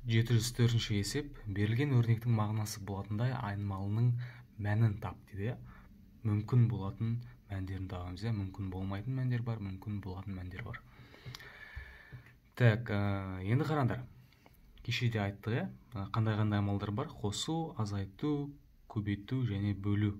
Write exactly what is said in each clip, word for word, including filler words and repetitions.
жеті жүз төртінші есеп берілген өрнектің мағынасы болатындай айнымалының мәнін тап дейді. Мүмкін болатын мәндерін табамыз. Мүмкін болмайтын мәндер бар, мүмкін болатын мәндер бар. Так, енді қараңдар. Кешеде айтты, қандай-қандай амалдар бар? Қосу, азайту, көбейту және бөлу.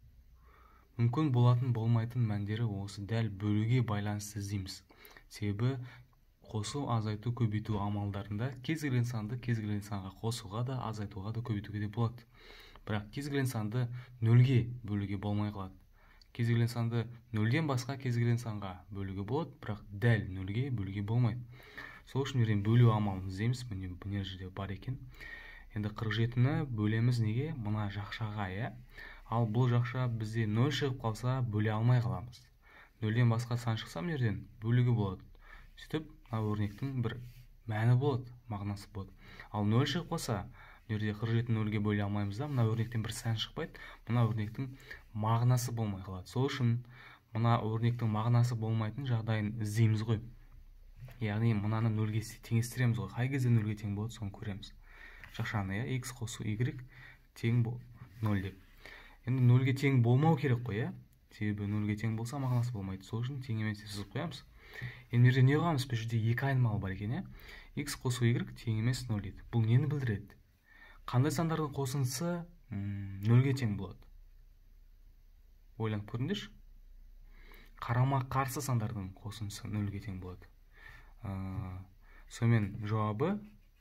Мүмкін болатын болмайтын мәндері осы дәл бөлуге байланысты іздейміз. Себебі қосу, азайту, көбейту амалдарында кез келген санды кез келген санға қосуға да, азайтуға да, көбейтуге де болады. Бірақ кез келген санды нөлге бөлуге болмай қалады. Кез келген санды нөлден басқа кез келген санға бөлуге болады, бірақ дәл нөлге бөлуге болмайды. Сол үшін жерден бөлу амалын іздейміз. Міне бұл жерде бар екен. Енді қырық жетіні бөлеміз неге? Мына жақшаға, иә. Ал бұл жақша бізде нөл шығып қалса, бөле алмай қаламыз. нөлден басқа сан шықса жерден бөлуге болады. Сөйтіп, мына өрнектің бір мәні болады, мағынасы болады. Ал нөл шығып қалса, жерде қырық жетіні нөлге бөле алмаймыз да, мына өрнектен бір сан шықпайды, мына өрнектің мағынасы болмай қалады. Сол үшін мына өрнектің мағынасы болмайтын жағдайын іздейміз ғой. Яғни мынаны нөлге теңестіреміз ғой. Қай кезде нөлге тең болады, соны көреміз. Жақшаны, иә, x қосу y тең нөл деп. Енді нөлге тең болмау керек қой, иә. Себебі нөлге тең болса мағынасы болмайды. Сол үшін тең емес деп сызып қоямыз. Енді жерде не қоямыз? Бұл жерде екі айнымалы бар екен, иә. X қосу y тең емес нөл дейді. Бұл нені білдіреді? Қандай сандардың қосындысы нөлге тең болады? Ойланып көріңдерші. Қарама қарсы сандардың қосындысы нөлге тең болады. Сонымен жауабы,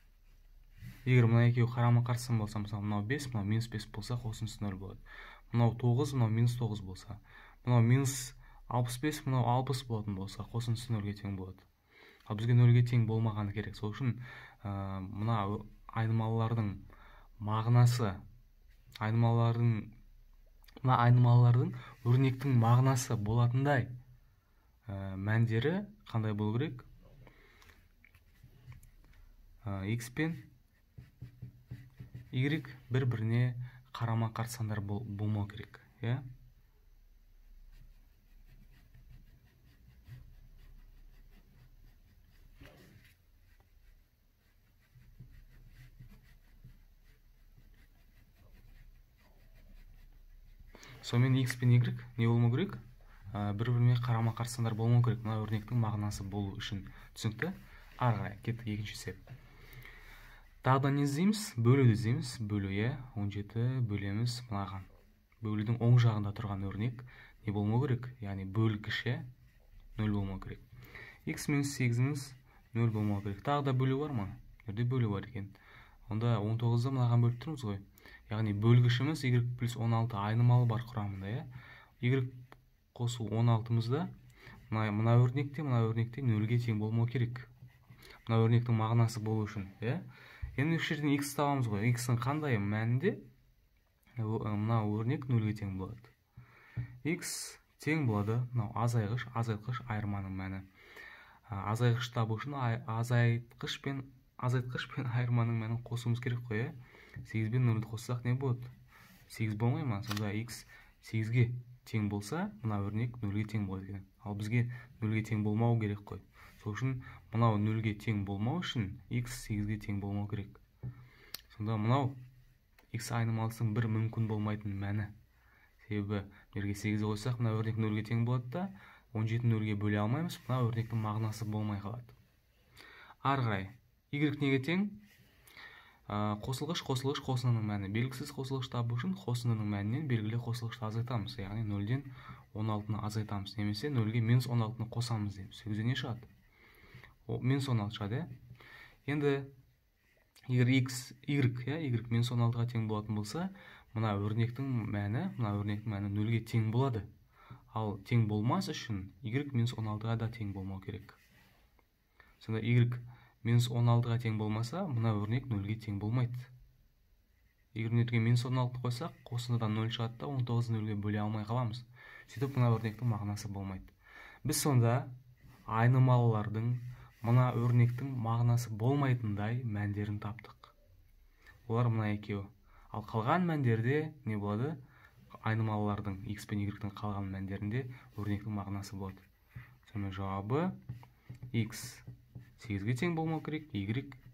егер мына екеуі қарама қарсы болса, мысалы мынау бес, мынау минус бес болса, қосындысы нөл болады. Мынау тоғыз, мынау минус тоғыз болса, мынау минус алпыс бес, мынау алпыс болатын болса, қосындысы нөлге тең болады. Ал бізге нөлге тең болмағаны керек. Сол үшін мына айнымалылардың мағынасы, айнымалылардың мына айнымалылардың өрнектің мағынасы болатындай мәндері қандай болу керек? X пен Y бір-біріне қарама қарсы сандар болмау керек, иә? Сонымен X пен Y не болмау керек? Бір-біріне қарама қарсы сандар болмау керек. Мына өрнектің мағынасы болу үшін. Түсінікті? Ары қарай кеттік екінші есеп. Тағы да не іздейміз? Бөлуді іздейміз. Бөлу, иә. он жеті бөлеміз мынаған. Бөлудің оң жағында тұрған өрнек не болмау керек? Яғни бөлгіші нөл болмау керек. X минус сегізіміз нөл болмау керек. Тағы да бөлу бар ма? Жерде бөлу бар екен. Онда он тоғызды мынаған бөліп тұрмыз ғой. Яғни бөлгішіміз Y плюс он алты айнымалы бар құрамында, иә. Y қосу он алтымызда мына өрнекте, мына өрнекте нөлге тең болмау керек. Мына өрнектің мағынасы болу үшін, иә. Енді осы жерден X табамыз ғой. X-ің қандай мәнінде мына өрнек нөлге тең болады. X тең болады, мынау азайғыш, азайтқыш айырманың мәні. Азайғыш табу үшін азайтқыш пен азайтқыш пен айырманың мәнін қосуымыз керек қой, иә. сегіз бен нөлді қоссақ не болады? сегіз болмай ма? Сонда X сегізге тең болса, мына өрнек нөлге тең болады екен. Ал бізге нөлге тең болмау керек қой. Сол үшін мынау нөлге тең болмау үшін X сегізге тең болмау керек. Сонда мынау X айнымалысының бір мүмкін болмайтын мәні. Себебі жерге сегізді қойсақ, мына өрнек нөлге тең болады да, он жеті нөлге бөле алмаймыз, мына өрнектің мағынасы болмай қалады. Ары қарай, Y неге тең? Қосылғыш, қосылғыш, қосындының мәні. Белгісіз қосылғыш табу үшін қосындының мәнінен белгілі қосылғышты азайтамыз. Яғни нөлден он алтыны азайтамыз. Немесе нөлге минус он алтыны қосамыз дейміз. сегізден не шығады? Минус он алты шығады, иә. Енді егер X, Y, иә, Y минус он алтыға тең болатын болса, мына өрнектің мәні, мына өрнектің мәні нөлге тең болады. Ал тең болмас үшін Y минус он алтыға да тең болмау керек. Сонда Y минус он алтыға тең болмаса, мына өрнек нөлге тең болмайды. Егер нөлге минус он алты қойсақ, қосындыдан нөл шығады да, он тоғызды нөлге бөле алмай қаламыз. Сөйтіп мына өрнектің мағынасы болмайды. Біз сонда айнымалылардың мына өрнектің мағынасы болмайтындай мәндерін таптық. Олар мына екеуі. Ал қалған мәндерде не болады? Айнымалылардың X пен Y-дің қалған мәндерінде өрнектің мағынасы болады. Сонымен жауабы X сегізге тең болмау керек, Y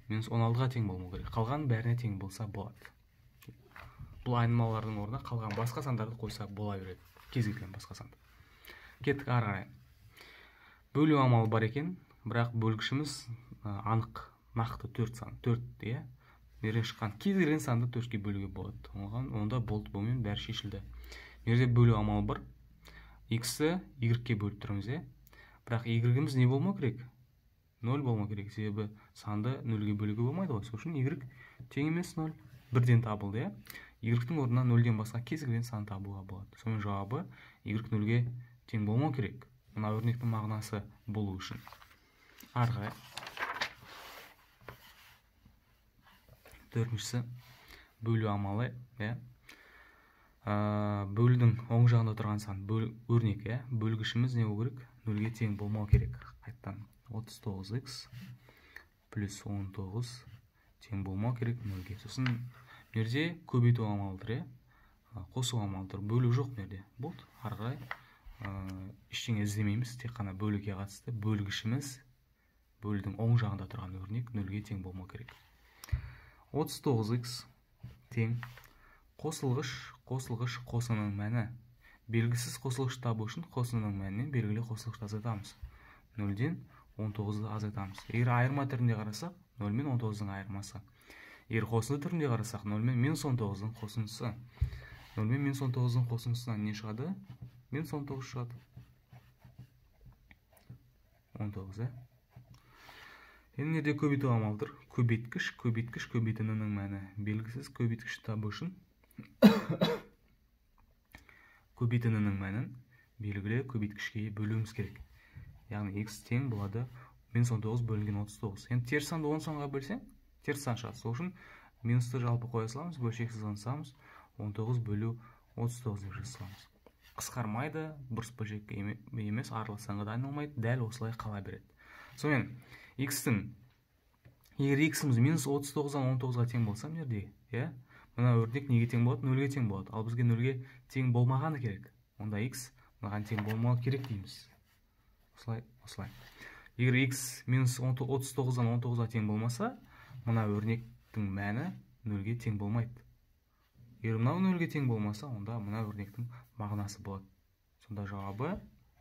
минус он алтыға тең болмау керек. Қалған бәріне тең болса болады. Бұл айнымалардың орнына қалған басқа сандарды қойса бола береді. Кез келген басқа санды. Кеттік ары қарай. Бөлу амалы бар екен, бірақ бөлгішіміз анық, нақты төрт сан. төрт, иә. Бере шыққан кез келген санды төртке бөлуге болады. Оған онда болды, бұмен бәрі шешілді. Жерде бөлу амалы бар. X-ті Y-ге бөліп тұрмыз, иә. Бірақ Y-іміз не болмау керек? нөл болмау керек. Себебі санды нөлге бөлуге болмайды ғой. Сол үшін Y тең емес нөл. Бірден табылды, иә. Y-тің орнына нөлден басқа кез келген сан табуға болады. Соның жауабы Y нөлге тең болмау керек. Мына өрнектің мағынасы болу үшін. Ары қарай. Төртіншісі бөлу амалы, иә. Бөлудің оң жағында тұрған сан өрнек, иә. Бөлгішіміз не болу керек? нөлге тең болмау керек. Қайттан отыз тоғыз х плюс он тоғыз тең болмау керек нөлге. Сосын мерде көбейту амалдыр, иә. Қосу амалдыр. Бөлу жоқ мерде. Болды. Ары қарай ештеңе іздемейміз. Тек қана бөлуге қатысты. Бөлгішіміз бөлудің оң жағында тұрған өрнек нөлге тең болмау керек. отыз тоғыз х тең қосылғыш, қосылғыш қосынының мәні. Белгісіз қосылғыш табу үшін қосынының мәнінен белгілі қосылғышты азайтамыз. нөлден он тоғызды азайтамыз. Егер айырма түрінде қарасақ, нөл мен он тоғыздың айырмасы. Егер қосынды түрінде қарасақ, нөл мен минус он тоғыздың қосындысы. нөл мен минус он тоғыздың қосындысынан не шығады? минус он тоғыз шығады. он тоғыз, ә? Енді неде көбейту амалдыр? Көбейткіш, көбейткіш, көбейтінінің мәні. Белгісіз көбейткіш табу үшін көбейтінінің мәнін белгілі көбейткішке бөлуіміз керек. Яғни x тең болады минус он тоғыз бөлінген отыз тоғыз. Енді теріс санды он санға бөлсең, теріс сан шығады. Сол үшін минусты жалпы қоя саламыз, бөлшексіз ансамыз, он тоғыз бөлу отыз тоғыз деп жазамыз. Қысқармайды, бұрыс бөлшекке емес, арлы санға да айналмайды, дәл осылай қала береді. Сонымен x-тің егер x-іміз минус отыз тоғыздан он тоғызға тең болса, мерде, иә? Мына өрнек неге тең болады? нөлге тең болады. Ал бізге нөлге тең болмағаны керек. Онда x мынаған тең болмауы керек дейміз. Осылай, осылай. Егер x минус отыз тоғыздан он тоғызға тең болмаса, мына өрнектің мәні нөлге тең болмайды. Егер мынау нөлге тең болмаса, онда мына өрнектің мағынасы болады. Сонда жауабы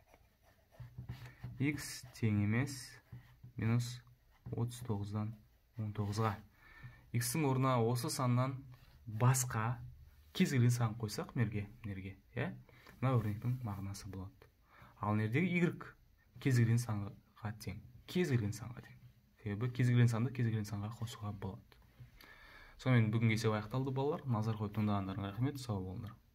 x тең емес минус отыз тоғыздан он тоғызға. X-ің орнына осы саннан басқа кез келген сан қойсақ мерге, мерге, иә? Мына өрнектің мағынасы болады. Ал нердегі Y кез келген санға тең, кез келген санға тең. Себебі кез келген санды кез келген санға қосуға болады. Сонымен бүгінге есеп аяқталды балалар. Назар қойып тыңдағандарыңызға рахмет. Сау болыңдар.